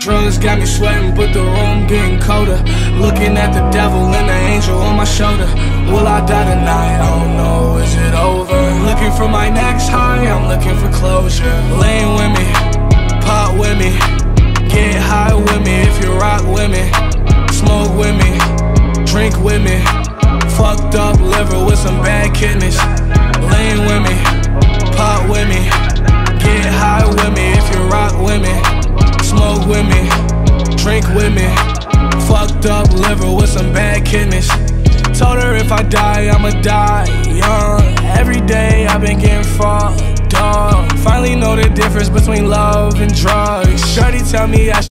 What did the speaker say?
Drugs got me sweating, but the room getting colder. Looking at the devil and the angel on my shoulder. Will I die tonight? I don't know, is it over? Looking for my next high, I'm looking for closure. Lean with me, pop with me, get high with me if you rock with me. Smoke with me, drink with me, fucked up liver with some bad kidneys. Lean with me, pop with me, get high with me if you rock with me. Smoke with me, drink with me, fucked up liver with some bad kidneys. Told her if I die, I'ma die young. Every day I've been getting fucked up. Finally know the difference between love and drugs. Shorty tell me I